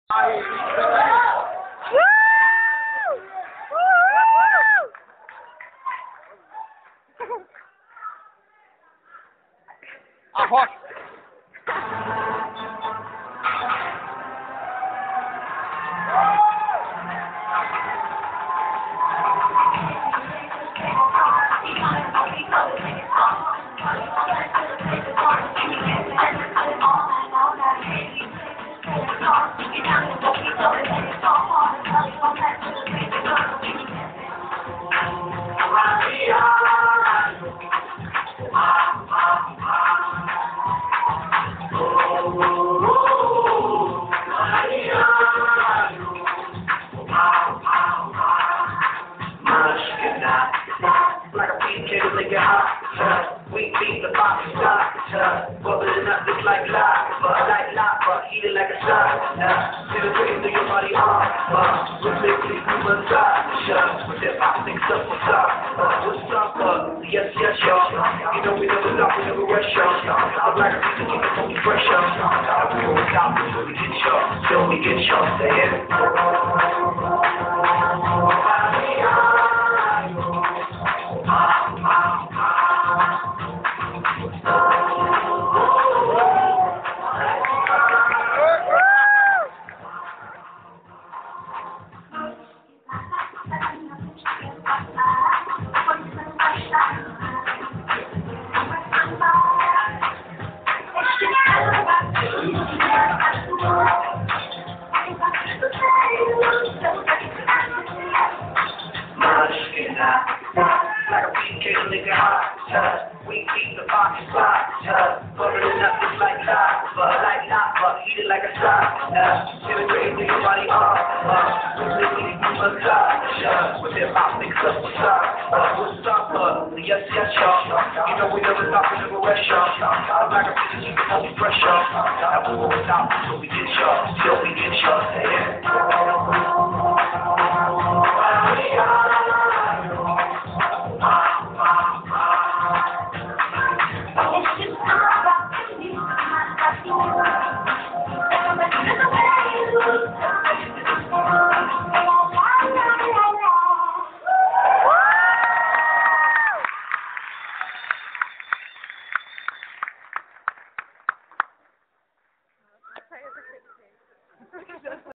Arrocha. Like a PK, nigga hot. We beat the box stop. Bubbling up just like lava, heated like a shot. Penetrating through your body arm. With liquid massage. With that pop mix up what's up. What's up? Yes, yes, y'all. You know we never stop, we never rush, y'all. I'm like a pizza, keep it funky fresh, y'all. We won't stop until we get y'all. Till we get y'all. Say it. Like a PK, nigga hot. We keep the box spot. Bubbling up just like lava, heated like a shot. Penetrating through your body with liquid massage. With that pop mix up what's up. What's up? Yes, yes, y'all. You know we never stop, we never rest, y'all. I'm like a pizza, keep it funky fresh, y'all. We won't stop until we get y'all. Till we get y'all. Say it.